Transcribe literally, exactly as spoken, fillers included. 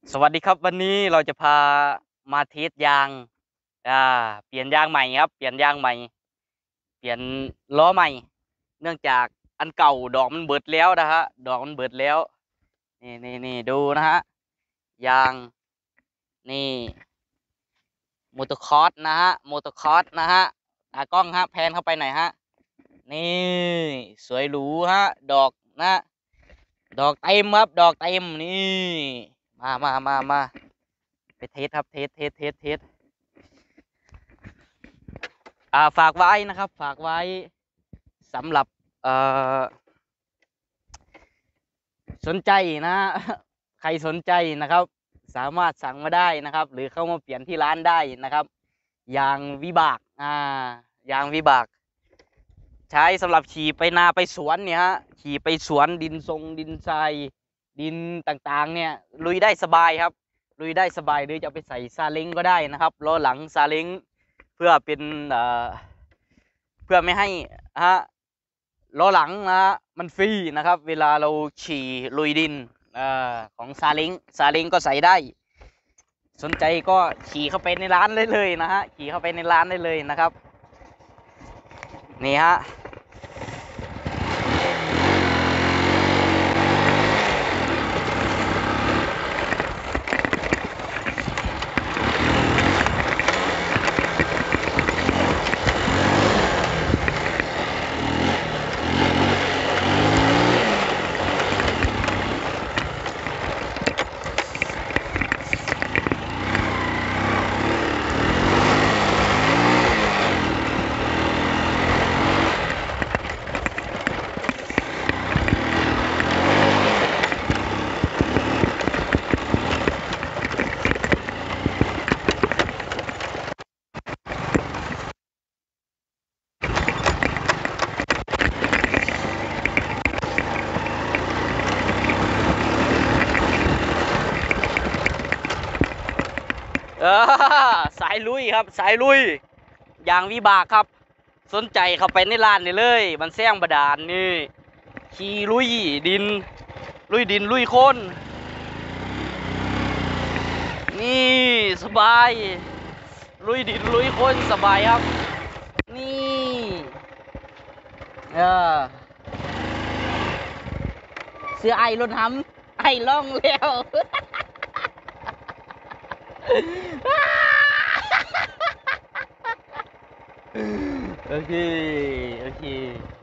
สวัสดีครับวันนี้เราจะพามาเทสยางอ่าเปลี่ยนยางใหม่ครับเปลี่ยนยางใหม่เปลี่ยนล้อใหม่เนื่องจากอันเก่าดอกมันเบิดแล้วนะฮะดอกมันเบิดแล้วนี่นี่นี่ดูนะฮะยางนี่มอเตอร์คอร์สนะฮะมอเตอร์คอร์สนะฮะตากล้องฮะแพนเข้าไปหน่อยฮะนี่สวยหรูฮะดอกนะดอกเต็มครับดอกเต็มนี่มามามามาไปเทสครับเทสเทสเทสเทส อ่าฝากไว้นะครับฝากไว้สำหรับเอ่อสนใจนะใครสนใจนะครับสามารถสั่งมาได้นะครับหรือเข้ามาเปลี่ยนที่ร้านได้นะครับยางวิบากอ่ายางวิบากใช้สำหรับขี่ไปนาไปสวนเนี่ยฮะขี่ไปสวนดินทรงดินทรายดินต่างๆเนี่ยลุยได้สบายครับลุยได้สบายหรือจะไปใส่ซาเล้งก็ได้นะครับล้อหลังซาเล้งเพื่อเป็นเอ่อ เพื่อไม่ให้ฮะล้อหลังนะฮะมันฟรีนะครับเวลาเราฉี่ลุยดินอของซาเล้งซาเล้งก็ใส่ได้สนใจก็ขี่เข้าไปในร้านได้เลยนะฮะขี่เข้าไปในร้านได้เลยนะครับนี่ฮะเออสายลุยครับสายลุยอย่างวิบากครับสนใจเข้าไปในร้านนี่เลยมันแซงบาดาลนี่ขี่ลุยดินลุยดินลุยโคลนนี่สบายลุยดินลุยโคลนสบายครับนี่เออเสื้อไอรถหำไอล่องแล้ว โอเคโอเค